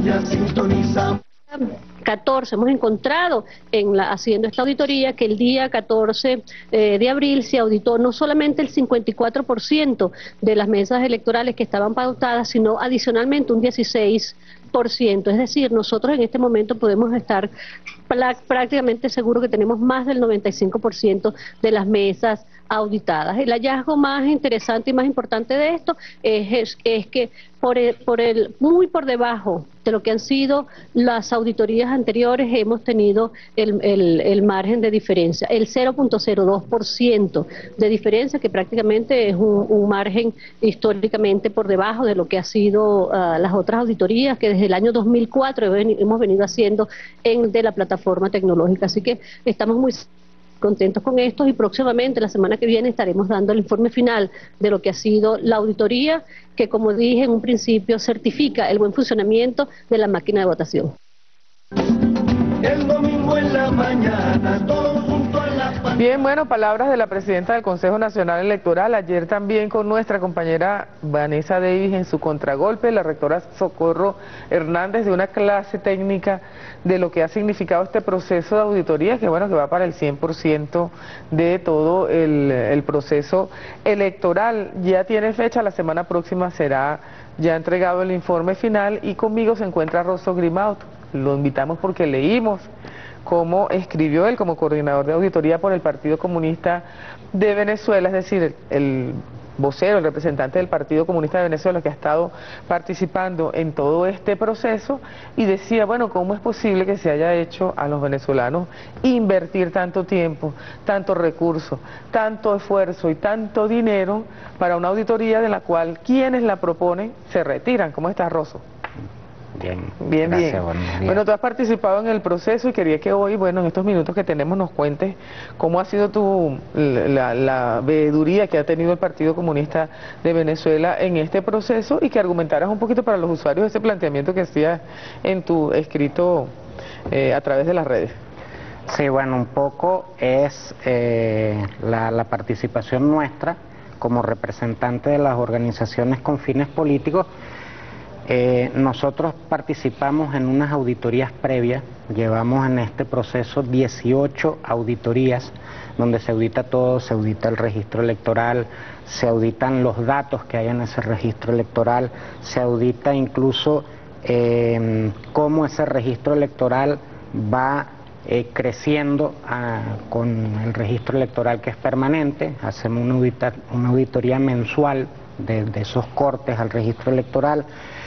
ya sintonizamos. 14, hemos encontrado haciendo esta auditoría que el día 14 de abril se auditó no solamente el 54% de las mesas electorales que estaban pautadas, sino adicionalmente un 16%. Es decir, nosotros en este momento podemos estar prácticamente seguros que tenemos más del 95% de las mesas auditadas. El hallazgo más interesante y más importante de esto es que muy por debajo de lo que han sido las auditorías anteriores hemos tenido el margen de diferencia, el 0.02% de diferencia, que prácticamente es un margen históricamente por debajo de lo que ha sido las otras auditorías que desde el año 2004 hemos venido haciendo de la plataforma tecnológica. Así que estamos muy contentos con esto y próximamente, la semana que viene, estaremos dando el informe final de lo que ha sido la auditoría, que como dije en un principio, certifica el buen funcionamiento de la máquina de votación. El domingo en la mañana, todos junto a la... Bien, bueno, palabras de la presidenta del Consejo Nacional Electoral, ayer también con nuestra compañera Vanessa Davis en su contragolpe, la rectora Socorro Hernández, de una clase técnica de lo que ha significado este proceso de auditoría, que bueno, que va para el 100% de todo el proceso electoral. Ya tiene fecha, la semana próxima será ya entregado el informe final y conmigo se encuentra Rosso Grimaud. Lo invitamos porque leímos cómo escribió él como coordinador de auditoría por el Partido Comunista de Venezuela, es decir, el vocero, el representante del Partido Comunista de Venezuela que ha estado participando en todo este proceso, y decía, bueno, ¿cómo es posible que se haya hecho a los venezolanos invertir tanto tiempo, tanto recursos, tanto esfuerzo y tanto dinero para una auditoría de la cual quienes la proponen se retiran? ¿Cómo estás, Rosso? Bien, gracias, bien. Bueno, tú has participado en el proceso y quería que hoy, bueno, en estos minutos que tenemos, nos cuentes cómo ha sido la veeduría que ha tenido el Partido Comunista de Venezuela en este proceso y que argumentaras un poquito para los usuarios ese planteamiento que hacías en tu escrito a través de las redes. Sí, bueno, un poco es la participación nuestra como representante de las organizaciones con fines políticos. Nosotros participamos en unas auditorías previas, llevamos en este proceso 18 auditorías, donde se audita todo, se audita el registro electoral, se auditan los datos que hay en ese registro electoral, se audita incluso cómo ese registro electoral va creciendo con el registro electoral que es permanente. Hacemos una auditoría mensual de esos cortes al registro electoral.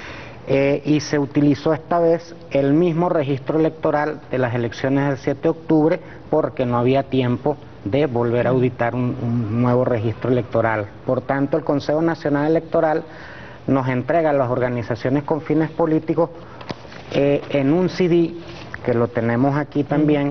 Y se utilizó esta vez el mismo registro electoral de las elecciones del 7 de octubre porque no había tiempo de volver a auditar un nuevo registro electoral. Por tanto, el Consejo Nacional Electoral nos entrega a las organizaciones con fines políticos en un CD, que lo tenemos aquí también.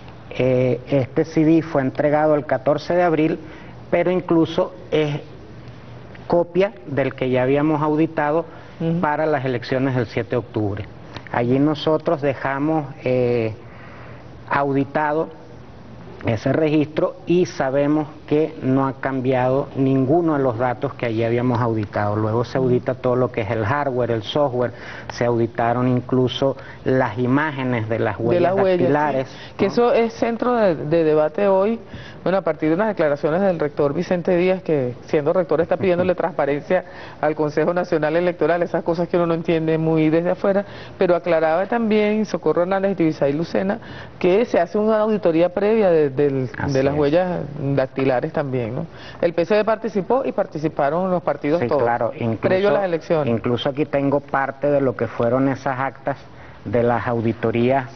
Este CD fue entregado el 14 de abril, pero incluso es copia del que ya habíamos auditado para las elecciones del 7 de octubre. Allí nosotros dejamos auditado ese registro y sabemos que no ha cambiado ninguno de los datos que allí habíamos auditado. Luego se audita todo lo que es el hardware, el software, se auditaron incluso las imágenes de las huellas dactilares. Sí. Que eso es centro de debate hoy, bueno, a partir de unas declaraciones del rector Vicente Díaz, que siendo rector está pidiéndole transparencia al Consejo Nacional Electoral, esas cosas que uno no entiende muy desde afuera, pero aclaraba también Socorro Hernández y Tibisay Lucena que se hace una auditoría previa de las huellas dactilares también, ¿no? El PCD participó y participaron los partidos todos, claro, previo a las elecciones. Incluso aquí tengo parte de lo que fueron esas actas de las auditorías,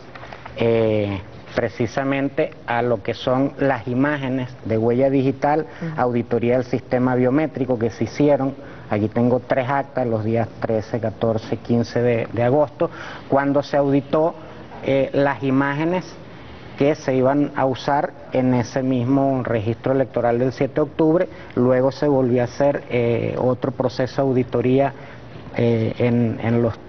precisamente a lo que son las imágenes de huella digital, auditoría del sistema biométrico que se hicieron. Aquí tengo 3 actas, los días 13, 14, 15 de agosto, cuando se auditó las imágenes que se iban a usar en ese mismo registro electoral del 7 de octubre. Luego se volvió a hacer otro proceso de auditoría en los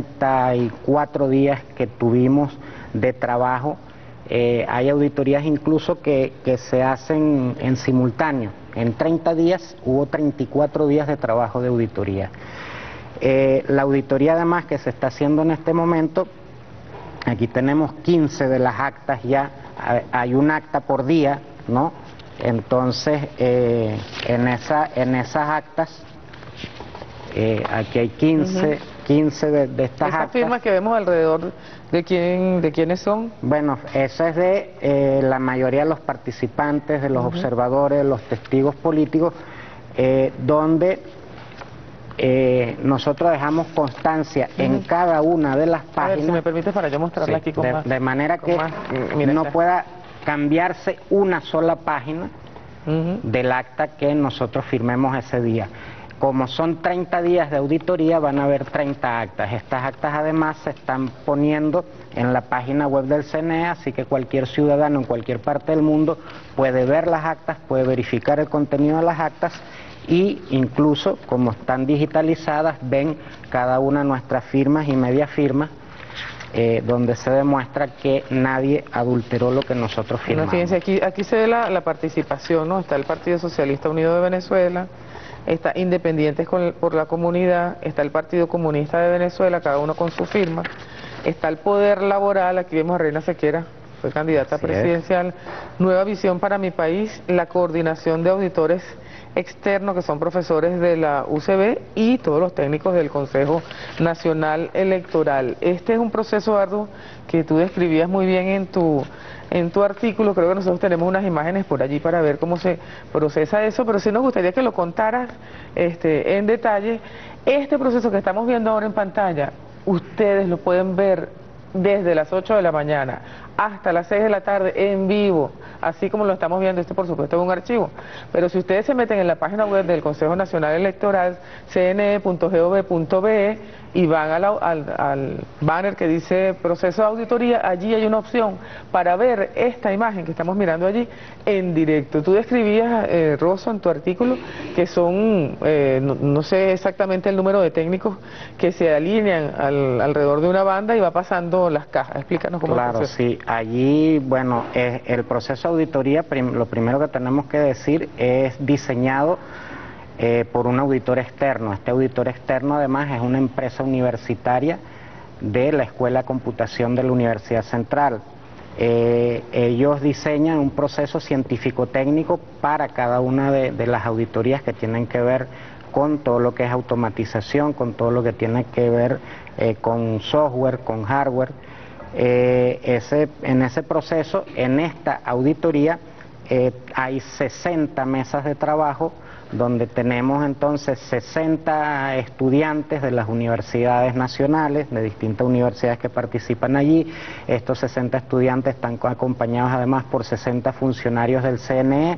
34 días que tuvimos de trabajo. Hay auditorías incluso que se hacen en simultáneo. En 30 días hubo 34 días de trabajo de auditoría. La auditoría además que se está haciendo en este momento, aquí tenemos 15 de las actas ya, hay un acta por día, ¿no? Entonces, en esas actas, aquí hay 15 de estas Esas actas. firmas que vemos alrededor, ¿de quiénes son? Bueno, eso es de la mayoría de los participantes, de los observadores, de los testigos políticos, donde nosotros dejamos constancia en cada una de las páginas. A ver, si me permite para yo mostrarla aquí con más. De manera que mira, no está. pueda cambiarse una sola página del acta que nosotros firmemos ese día. Como son 30 días de auditoría, van a haber 30 actas. Estas actas además se están poniendo en la página web del CNE, así que cualquier ciudadano en cualquier parte del mundo puede ver las actas, puede verificar el contenido de las actas y incluso, como están digitalizadas, ven cada una de nuestras firmas y media firmas, donde se demuestra que nadie adulteró lo que nosotros firmamos. Bueno, fíjense, aquí se ve la participación, ¿no? Está el Partido Socialista Unido de Venezuela, está Independientes por la Comunidad, está el Partido Comunista de Venezuela, cada uno con su firma, está el Poder Laboral, aquí vemos a Reina Sequera, fue candidata presidencial, Nueva Visión para mi País, la Coordinación de Auditores Externos, que son profesores de la UCB, y todos los técnicos del Consejo Nacional Electoral. Este es un proceso arduo que tú describías muy bien en tu artículo. Creo que nosotros tenemos unas imágenes por allí para ver cómo se procesa eso, pero sí nos gustaría que lo contaras en detalle. Este proceso que estamos viendo ahora en pantalla, ustedes lo pueden ver desde las 8 de la mañana hasta las 6 de la tarde en vivo, así como lo estamos viendo. Por supuesto es un archivo, pero si ustedes se meten en la página web del Consejo Nacional Electoral, cne.gov.be, y van al banner que dice proceso de auditoría, allí hay una opción para ver esta imagen que estamos mirando allí en directo. Tú describías, Rosso, en tu artículo, que son, no sé exactamente el número de técnicos que se alinean alrededor de una banda y va pasando las cajas. Explícanos cómo es el proceso. Sí, allí, bueno, el proceso de auditoría, lo primero que tenemos que decir, es diseñado por un auditor externo. Este auditor externo además es una empresa universitaria de la Escuela de Computación de la Universidad Central. Ellos diseñan un proceso científico-técnico para cada una de las auditorías que tienen que ver con todo lo que es automatización, con todo lo que tiene que ver con software, con hardware. En ese proceso, en esta auditoría, hay 60 mesas de trabajo, donde tenemos entonces 60 estudiantes de las universidades nacionales, de distintas universidades que participan allí. Estos 60 estudiantes están acompañados además por 60 funcionarios del CNE.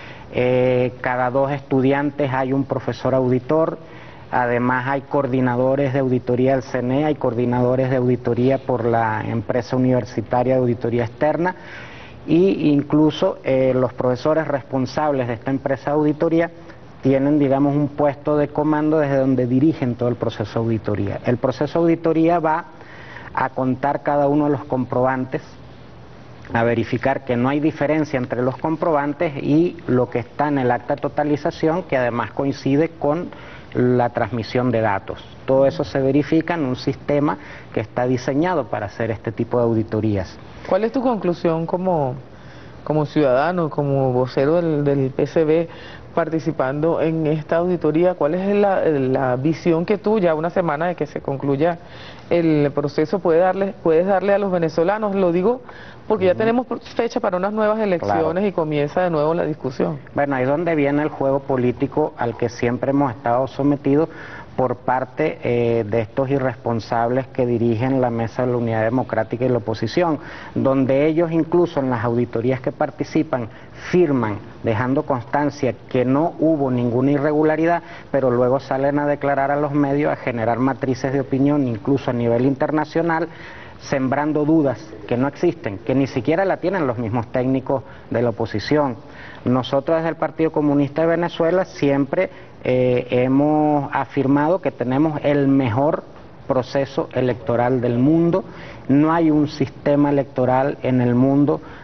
Cada 2 estudiantes hay un profesor auditor. Además hay coordinadores de auditoría del CNE, hay coordinadores de auditoría por la empresa universitaria de auditoría externa, y incluso los profesores responsables de esta empresa de auditoría tienen, digamos, un puesto de comando desde donde dirigen todo el proceso de auditoría. El proceso de auditoría va a contar cada uno de los comprobantes, a verificar que no hay diferencia entre los comprobantes y lo que está en el acta de totalización, que además coincide con la transmisión de datos. Todo eso se verifica en un sistema que está diseñado para hacer este tipo de auditorías. ¿Cuál es tu conclusión como ciudadano, como vocero del PCB, participando en esta auditoría? ¿Cuál es la visión que tú, ya una semana de que se concluya el proceso, puedes darle a los venezolanos? Lo digo porque ya tenemos fecha para unas nuevas elecciones. Claro. Y comienza de nuevo la discusión. Bueno, ahí es donde viene el juego político al que siempre hemos estado sometidos por parte de estos irresponsables que dirigen la Mesa de la Unidad Democrática y la oposición, donde ellos incluso en las auditorías que participan firman dejando constancia que no hubo ninguna irregularidad, pero luego salen a declarar a los medios, a generar matrices de opinión, incluso a nivel internacional, sembrando dudas que no existen, que ni siquiera la tienen los mismos técnicos de la oposición. Nosotros desde el Partido Comunista de Venezuela siempre hemos afirmado que tenemos el mejor proceso electoral del mundo. No hay un sistema electoral en el mundo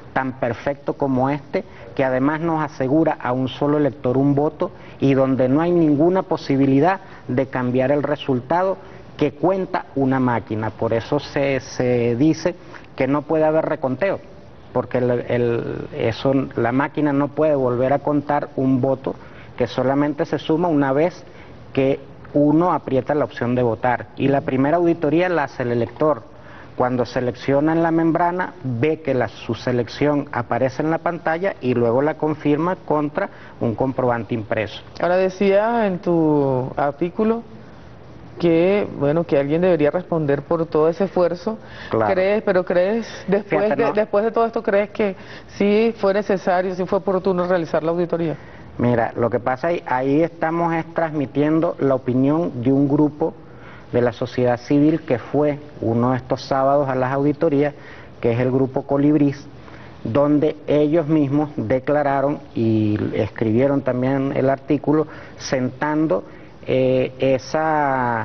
tan perfecto como este, que además nos asegura a un solo elector un voto y donde no hay ninguna posibilidad de cambiar el resultado que cuenta una máquina. Por eso se dice que no puede haber reconteo, porque la máquina no puede volver a contar un voto que solamente se suma una vez que uno aprieta la opción de votar. Y la primera auditoría la hace el elector. Cuando selecciona en la membrana, ve que su selección aparece en la pantalla y luego la confirma contra un comprobante impreso. Ahora decía en tu artículo que, bueno, que alguien debería responder por todo ese esfuerzo. Claro. ¿Crees, después de todo esto, crees que sí fue necesario, sí fue oportuno realizar la auditoría? Mira, lo que pasa ahí estamos transmitiendo la opinión de un grupo de la sociedad civil que fue uno de estos sábados a las auditorías, que es el grupo Colibrís, donde ellos mismos declararon y escribieron también el artículo sentando esa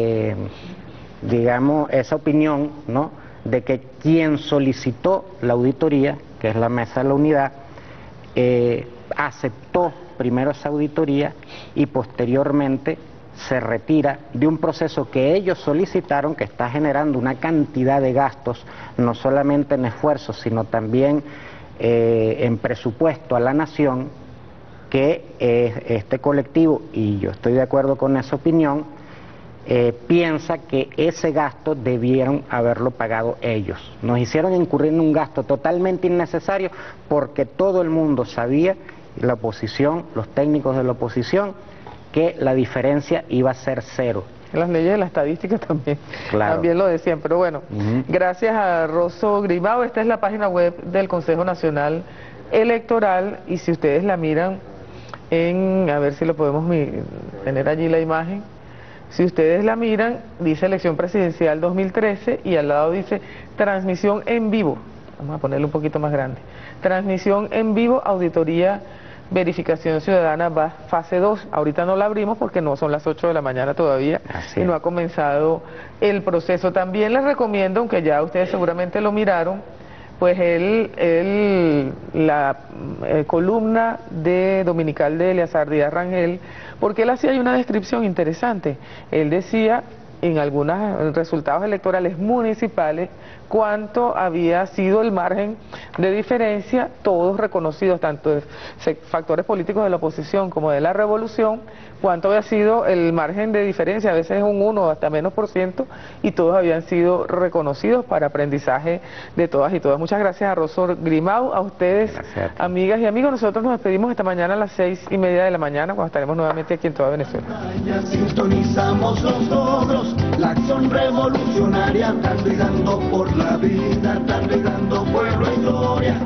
opinión, ¿no?, de que quien solicitó la auditoría, que es la Mesa de la Unidad, aceptó primero esa auditoría y posteriormente se retira de un proceso que ellos solicitaron, que está generando una cantidad de gastos, no solamente en esfuerzos, sino también en presupuesto a la nación, que este colectivo, y yo estoy de acuerdo con esa opinión, piensa que ese gasto debieron haberlo pagado ellos. Nos hicieron incurrir en un gasto totalmente innecesario porque todo el mundo sabía, la oposición, los técnicos de la oposición, que la diferencia iba a ser cero. Las leyes de la estadística también, claro, también lo decían, pero bueno, gracias a Rosso Grimao. Esta es la página web del Consejo Nacional Electoral, y si ustedes la miran a ver si lo podemos tener allí la imagen. Si ustedes la miran, dice elección presidencial 2013 y al lado dice transmisión en vivo. Vamos a ponerlo un poquito más grande. Transmisión en vivo, auditoría, verificación ciudadana, va fase 2. Ahorita no la abrimos porque no son las 8 de la mañana todavía y no ha comenzado el proceso. También les recomiendo, aunque ya ustedes seguramente lo miraron, pues la columna dominical de Eleazar Díaz Rangel, porque él hacía ahí una descripción interesante. Él decía en algunos resultados electorales municipales cuánto había sido el margen de diferencia, todos reconocidos, tanto de factores políticos de la oposición como de la revolución, cuánto había sido el margen de diferencia, a veces un 1 o hasta menos %, y todos habían sido reconocidos para aprendizaje de todas y todas. Muchas gracias a Rosso Grimao, a ustedes, amigas y amigos. Nosotros nos despedimos esta mañana a las 6:30 de la mañana, cuando estaremos nuevamente aquí en toda Venezuela. Sintonizamos los logros, la acción revolucionaria, dando y dando por la vida, dando y dando pueblo y gloria.